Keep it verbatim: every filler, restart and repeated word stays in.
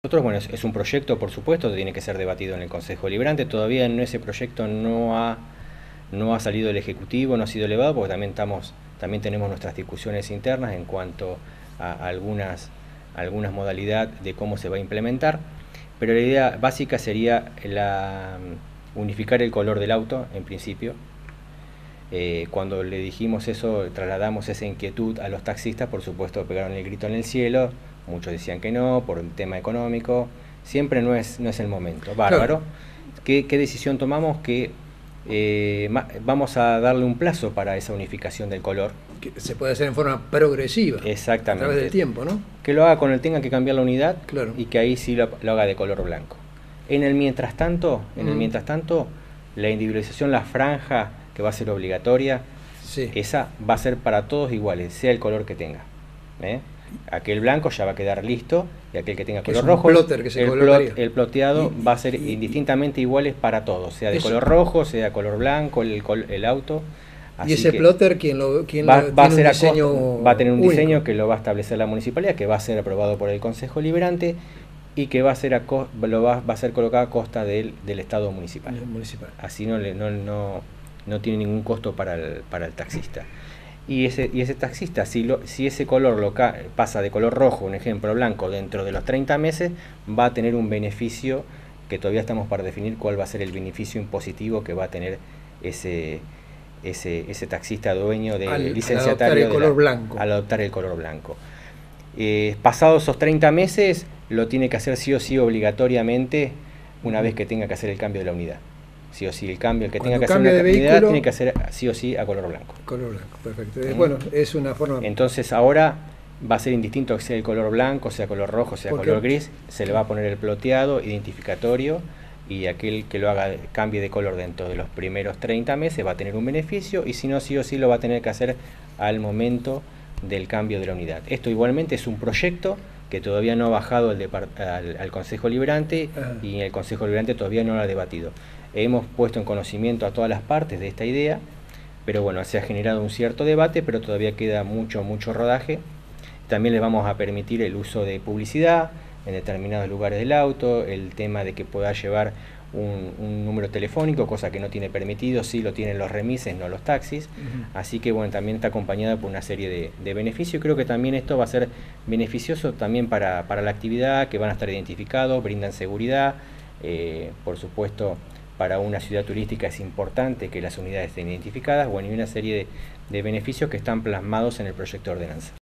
Nosotros, bueno, es, es un proyecto, por supuesto, que tiene que ser debatido en el Consejo Deliberante. Todavía en ese proyecto no ha, no ha salido el Ejecutivo, no ha sido elevado, porque también, estamos, también tenemos nuestras discusiones internas en cuanto a algunas, algunas modalidades de cómo se va a implementar. Pero la idea básica sería la, unificar el color del auto, en principio. Eh, cuando le dijimos eso, trasladamos esa inquietud a los taxistas, por supuesto pegaron el grito en el cielo, muchos decían que no, por el tema económico, siempre no es, no es el momento. Bárbaro. Claro. ¿Qué, qué decisión tomamos? Que eh, vamos a darle un plazo para esa unificación del color. Que se puede hacer en forma progresiva. Exactamente. A través del tiempo, ¿no? Que lo haga cuando tenga que cambiar la unidad, claro. Y que ahí sí lo, lo haga de color blanco. En el mientras tanto, en mm. el mientras tanto, la individualización, la franja que va a ser obligatoria, sí. Esa va a ser para todos iguales, sea el color que tenga. ¿eh? Aquel blanco ya va a quedar listo, y aquel que tenga color es rojo, plotter que se el, plot, el ploteado y, va a ser y, indistintamente iguales para todos, sea de eso. Color rojo, sea de color blanco, el, el auto. Así y ese plotter, ¿quién lo, quién va, lo va, a un diseño va a tener un único. diseño que lo va a establecer la municipalidad, que va a ser aprobado por el Consejo Deliberante y que va a ser, a lo va, va a ser colocado a costa del, del Estado municipal. municipal. Así no, le, no, no, no tiene ningún costo para el, para el taxista. Y ese, y ese taxista, si, lo, si ese color lo ca pasa de color rojo, un ejemplo blanco, dentro de los treinta meses, va a tener un beneficio que todavía estamos para definir cuál va a ser el beneficio impositivo que va a tener ese, ese, ese taxista dueño de al, licenciatario al adoptar el color la, blanco. Al adoptar el color blanco. Eh, pasados esos treinta meses, lo tiene que hacer sí o sí obligatoriamente una vez que tenga que hacer el cambio de la unidad. Sí o sí, el cambio, el que Cuando tenga que hacer la vehículo, unidad tiene que hacer sí o sí a color blanco. Color blanco, perfecto. ¿Mm? Bueno, es una forma... Entonces ahora va a ser indistinto que sea el color blanco, sea color rojo, sea color gris, se le va a poner el ploteado identificatorio y aquel que lo haga cambie de color dentro de los primeros treinta meses va a tener un beneficio y si no, sí o sí lo va a tener que hacer al momento del cambio de la unidad. Esto igualmente es un proyecto que todavía no ha bajado al, al, al Consejo Deliberante y el Consejo Deliberante todavía no lo ha debatido. Hemos puesto en conocimiento a todas las partes de esta idea, pero bueno, se ha generado un cierto debate, pero todavía queda mucho, mucho rodaje. También le vamos a permitir el uso de publicidad en determinados lugares del auto, el tema de que pueda llevar un, un número telefónico, cosa que no tiene permitido, sí lo tienen los remises, no los taxis. Uh-huh. Así que bueno, también está acompañada por una serie de, de beneficios. Creo que también esto va a ser beneficioso también para, para la actividad, que van a estar identificados, brindan seguridad, eh, por supuesto. Para una ciudad turística es importante que las unidades estén identificadas, bueno, y una serie de, de beneficios que están plasmados en el proyecto de ordenanza.